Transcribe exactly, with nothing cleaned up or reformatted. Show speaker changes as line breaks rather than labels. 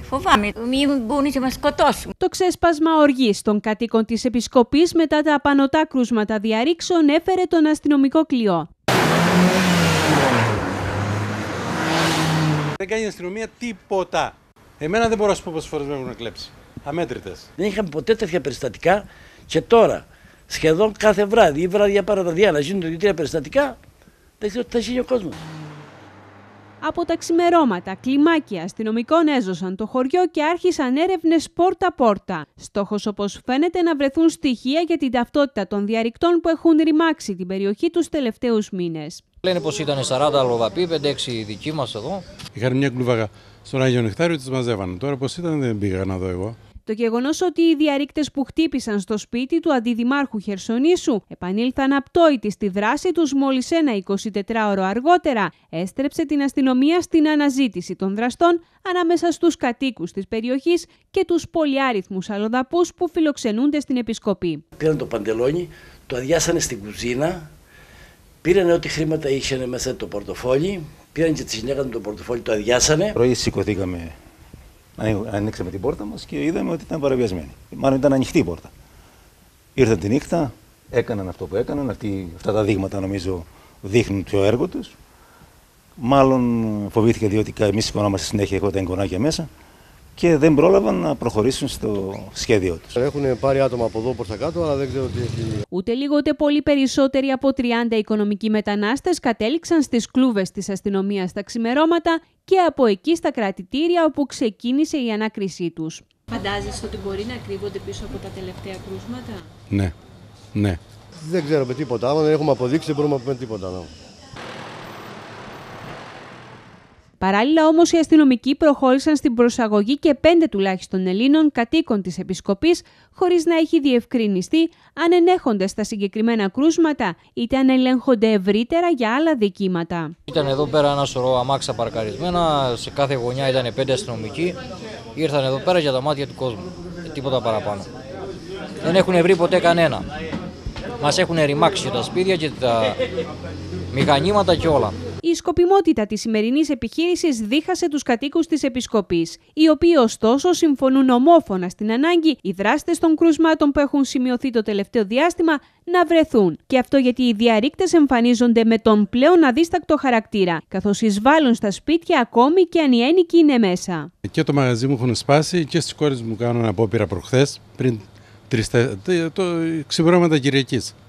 Φοβάμαι, μην μπουν και μας σκοτώσουν.
Το ξέσπασμα οργής των κατοίκων της Επισκοπής μετά τα απανωτά κρούσματα διαρρήξεων έφερε τον αστυνομικό κλειό.
Δεν κάνει η αστυνομία τίποτα. Εμένα δεν μπορώ να σου πω πόσες φορές με έχουν κλέψει. Αμέτρητες.
Δεν είχαμε ποτέ τέτοια περιστατικά και τώρα σχεδόν κάθε βράδυ ή βράδια παραβραδιά να γίνονται δύο-τρία περιστατικά, δεν ξέρω τι θα γίνει ο κόσμος.
Από τα ξημερώματα, κλιμάκια αστυνομικών έζωσαν το χωριό και άρχισαν έρευνες πόρτα-πόρτα. Στόχος, όπως φαίνεται, να βρεθούν στοιχεία για την ταυτότητα των διαρρηκτών που έχουν ρημάξει την περιοχή τους τελευταίους μήνες.
Λένε πως ήταν σαράντα αλλοδαποί, πέντε έξι δικοί μας εδώ.
Είχαν μια κλουβάγα στον Άγιο Νεκτάριο, τις μαζεύανε. Τώρα πως ήταν δεν πήγα να δω εγώ.
Το γεγονός ότι οι διαρρήκτες που χτύπησαν στο σπίτι του αντιδημάρχου Χερσονήσου επανήλθαν απτόητοι στη δράση τους μόλις ένα εικοσιτετράωρο αργότερα έστρεψε την αστυνομία στην αναζήτηση των δραστών ανάμεσα στους κατοίκους της περιοχής και τους πολυάριθμους αλλοδαπούς που φιλοξενούνται στην Επισκοπή.
Πήραν το παντελόνι, το αδειάσανε στην κουζίνα, πήραν ό,τι χρήματα είχε μέσα το πορτοφόλι, πήραν και τη γυναίκα του το πορτοφόλι, το αδειάσανε.
Πρωί σηκωθήκαμε. Ανοίξαμε την πόρτα μας και είδαμε ότι ήταν παραβιασμένη. Μάλλον ήταν ανοιχτή η πόρτα. Ήρθαν τη νύχτα, έκαναν αυτό που έκαναν. Αυτοί, αυτά τα δείγματα νομίζω δείχνουν το έργο τους. Μάλλον φοβήθηκα διότι εμείς σηκωνόμαστε συνέχεια, έχω τα εγγονάκια μέσα και δεν πρόλαβαν να προχωρήσουν στο σχέδιό τους.
Έχουν πάρει άτομα από εδώ προς τα κάτω, αλλά δεν ξέρω τι έχει.
Ούτε λίγο ούτε πολύ περισσότεροι από τριάντα οικονομικοί μετανάστες κατέληξαν στις κλούβες της αστυνομίας στα ξημερώματα και από εκεί στα κρατητήρια όπου ξεκίνησε η ανάκρισή τους. Φαντάζεσαι ότι μπορεί να κρύβονται πίσω από τα τελευταία κρούσματα?
Ναι, ναι.
Δεν ξέρουμε τίποτα. Άμα δεν έχουμε αποδείξει, δεν μπορούμε να πούμε τίποτα. Ναι.
Παράλληλα όμως οι αστυνομικοί προχώρησαν στην προσαγωγή και πέντε τουλάχιστον Ελλήνων κατοίκων της Επισκοπής χωρίς να έχει διευκρινιστεί αν ενέχονται στα συγκεκριμένα κρούσματα είτε αν ελέγχονται ευρύτερα για άλλα δικήματα.
Ήταν εδώ πέρα ένα σωρό αμάξια παρκαρισμένα, σε κάθε γωνιά ήταν πέντε αστυνομικοί, ήρθαν εδώ πέρα για τα μάτια του κόσμου και τίποτα παραπάνω. Δεν έχουν βρει ποτέ κανένα. Μας έχουν ρημάξει τα σπίτια και τα μηχανήματα και όλα.
Η σκοπιμότητα της σημερινής επιχείρησης δίχασε τους κατοίκους της Επισκοπής, οι οποίοι ωστόσο συμφωνούν ομόφωνα στην ανάγκη οι δράστες των κρούσματων που έχουν σημειωθεί το τελευταίο διάστημα να βρεθούν. Και αυτό γιατί οι διαρρήκτες εμφανίζονται με τον πλέον αδίστακτο χαρακτήρα, καθώς εισβάλλουν στα σπίτια ακόμη και αν οι ένοικοι είναι μέσα.
Και το μαγαζί μου έχουν σπάσει και στις κόρες μου κάνουν απόπειρα προχθές, πριν τρεις, το ξημερώματα Κυριακής.